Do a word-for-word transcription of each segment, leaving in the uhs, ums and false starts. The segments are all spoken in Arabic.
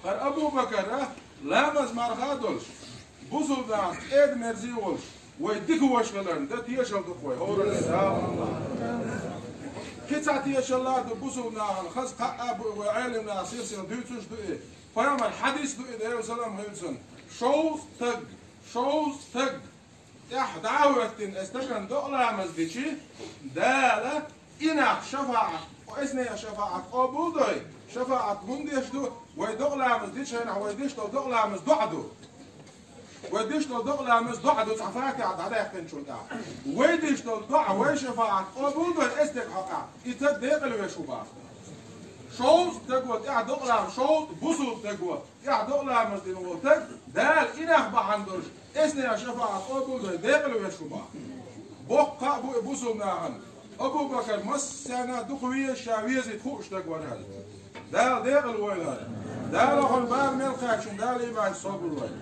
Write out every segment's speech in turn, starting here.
قر أبو بكر لا مزمار خادولش بوصل دان إد مرزي ولش ويديك وشغلن ده تيشل دخوي هو كتات يشلا ده بوصل دان خاص قاب وعالم ناصير سن دوتش دو فيوم الحديث دو إيه وسلام هيلسون شوز تج شوز تج يا دعوتين استكن دقلا مزديشي دالا إنك شفاعة وإسنا شفاعة أبو دوي شفاعة هنديش دو ويدقلا مزديش هنا ويديش دو دقلا مزدعدو ويديش دو دقلا مزدعدو تعفاك عد هذا يحكي شو ده ويديش دو دع ويشفاعة أبو دوي استك حقا يتدق اللي يشوفه شوز تقوى يا دقلا شوز بوصل تقوى يا دقلا مزدين وتق دال إنك بحندرش إسنا شفاعة أبو دوي دق اللي يشوفه بقى بو بوصل ناهن أبو بكر مسنا دخوية شاوية زي خوش تقوى هذا دال دق الوين هذا دال أخو الباب من الخاكشن دال إيمان صوب الوين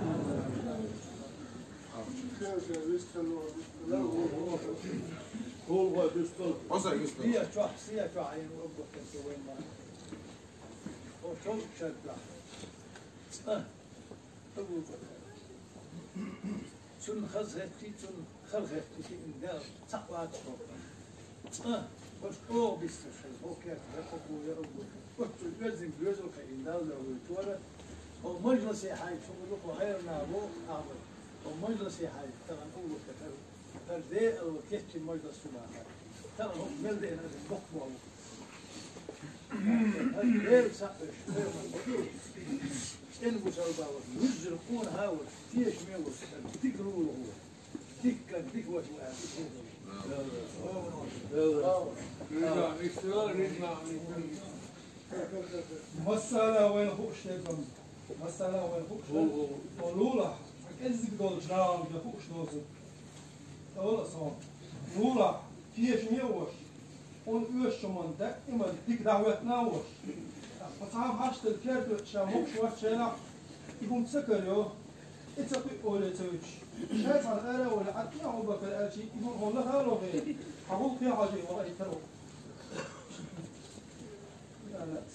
هو هو بيستل وصل يستل هي شو هي شو عين أبو بكر سوين ما هو شو شدة أبو بكر سن خزهتي سن خلهتي إن دار تقوى تقوى بس هو بيستشهد هو كيف يقوى يا أبو بكر لازم يجوز كإن دار لو يتولد هو مجلس حي شو بيقولوا غيرنا أبو أعمل هو مجلس حي طبعا أبو بكر فردي أو كيف المجلس سماها ترى هم ملدي أنا بقوى غير سقش غير إن بوسال باور يزرقون هاول تيش ميول تكروا له هو تك تك وش مسألة وين خوش تكلم مسألة وين خوش ولولا إزاي بدل جرام بخوش نوزن أول صام لولا تيش ميوش on uurshman dat iemand dik da'wat nawas فصعب حاشت الكيرت شاموك شوات شينا يقوم تسكر يو اتسقي أولي تويتش شايف على الآلة ولا أتنا أبو بكر الآلشي يقول والله هالو غير حقول فيها حاجة والله يترو لا لا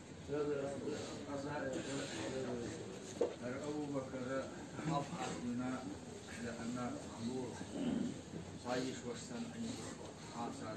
أبو بكر أفحص لنا لأن عمور صايش وسن أي حاصل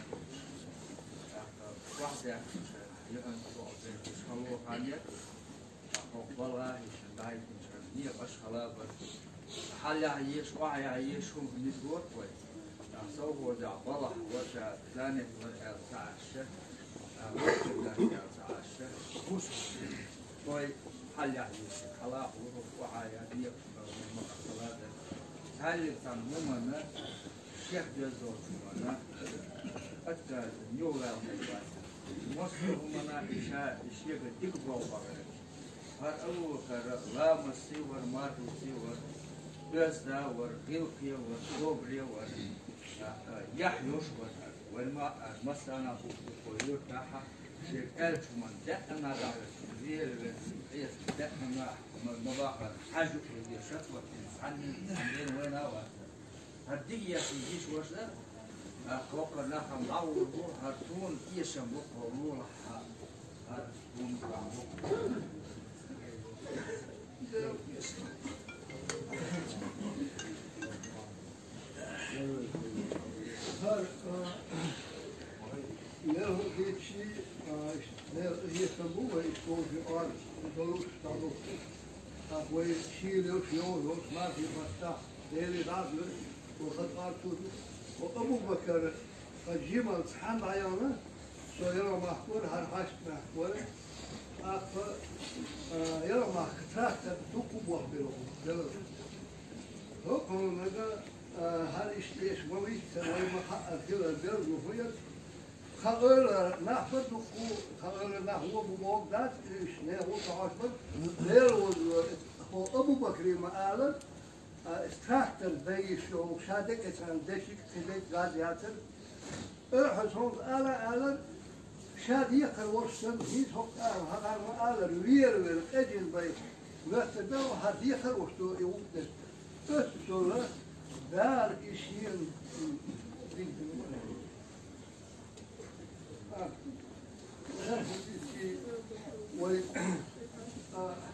واحدة يمكن تشخلوا خانية أقبلها يشداي تشخنية أشخلا بس حال يعيش واحد يعيش هم نسور كوي تصور ده بلح وشا ثاني ولا ساعة ولا ساعة بوس كوي حال يعيش خلاص وواحد يعيش من مقصلات هل تنمونا شيخ جزء منا أكثر نيولا من مصر همنا إشاء الشيخ تكبر بره هر أول كر لا مسيور ما تسيور بس دا ور غلقي ور صبري ور يحيوش ور والما مسنا بقولوا تاعها شيخ ألف من دقنا دا غير غير دقنا مباقر حاجة في شطوة عني عندنا وين هو هدية في جيش وشده أقوى لها معور هرتون يشم بقولوا لها هرتون بعمق له شيء يسموه يشتغل في أرض يقولوا يشتغلوا وشيء له شيء ما في مفتاح ديري راسه وخد أرضه وأبو بكر الجمل سحن عيانه سيرى محفور هرحش محفور أخ يرى مح تراكت تقوم وحبله هو كمان هذا هل إيش مميت ولا محقق كذا الدرج وفيت خير نحفر تقو خير نحو بموت ذات إيش نهو تعاشر غير هو أبو بكر ما قال استراحت البيش وشادك إنسان دشك تلك قاعد ياتر أحسن أنا أنا شاد يقر ورسم هيس هو هذا ما أنا رير من أجل بيش وقتنا وهاد يقر وشتو يوقف بس شولا دار إشين و